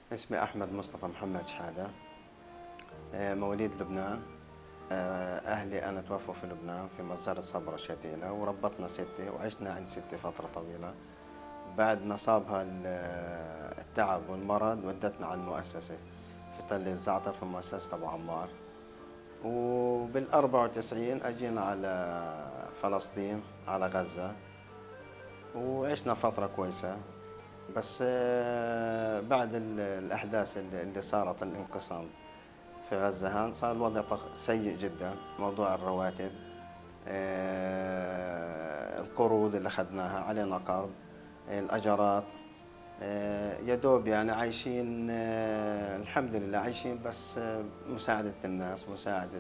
اسمي أحمد مصطفى محمد شحادة. مواليد لبنان. أهلي أنا توفوا في لبنان في مزرعة صبرا شتيلة، وربطنا ستة وعشنا عند ستة فترة طويلة. بعد ما صابها التعب والمرض ودتنا على المؤسسة في تل الزعتر في مؤسسة أبو عمار. وبال94 أجينا على فلسطين على غزة، وعشنا فترة كويسة. بس بعد الأحداث اللي صارت الانقسام في غزة هان صار الوضع سيء جدا. موضوع الرواتب، القروض اللي أخذناها علينا قرض، الأجارات، يا دوب يعني عايشين، الحمد لله عايشين، بس مساعدة الناس، مساعدة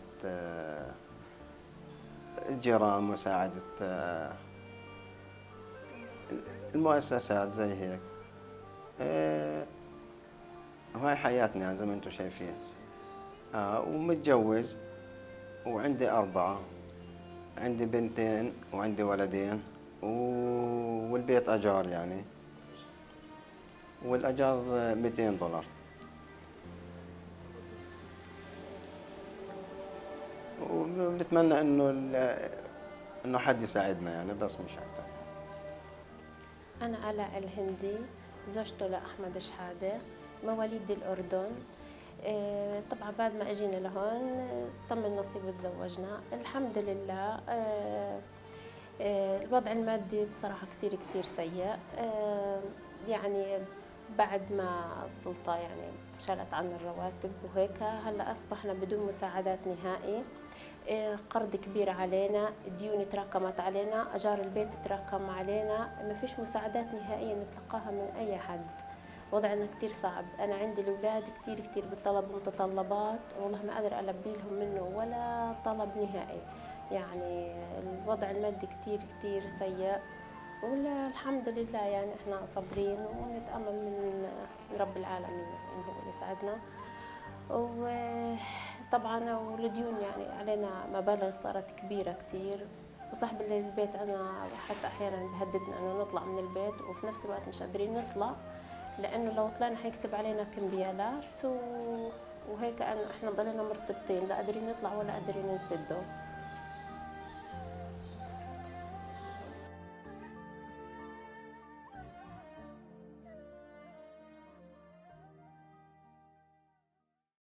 الجيران، مساعدة المؤسسات زي هيك. وهاي حياتنا يعني زي ما انتم شايفين. ومتجوز وعندي 4، عندي بنتين وعندي ولدين، والبيت أجار يعني، والأجار $200. ونتمنى إنه حد يساعدنا يعني، بس مش أكتر. أنا آلاء الهندي، زوجته لأحمد شحادة، مواليد الأردن. طبعا بعد ما اجينا لهون تم النصيب وتزوجنا الحمد لله. الوضع المادي بصراحة كتير كتير سيء. يعني بعد ما السلطة يعني شالت عنا الرواتب وهيك، هلا أصبحنا بدون مساعدات نهائي. قرض كبير علينا، ديون تراكمت علينا، أجار البيت تراكم علينا، ما فيش مساعدات نهائية نتلقاها من أي حد. وضعنا كتير صعب. أنا عندي الأولاد كتير كتير بيطلبوا متطلبات، والله ما قادر ألبي لهم منه ولا طلب نهائي. يعني الوضع المادي كتير كتير سيء، ولا الحمد لله يعني احنا صابرين ونتأمل من رب العالمين انه هو يسعدنا. وطبعا والديون يعني علينا مبالغ صارت كبيرة كتير، وصاحب البيت أنا حتى أحيانا بهددنا إنه نطلع من البيت، وفي نفس الوقت مش قادرين نطلع لأنه لو طلعنا حيكتب علينا كمبيالات وهيك. احنا ضلينا مرتبطين، لا قادرين نطلع ولا قادرين نسده.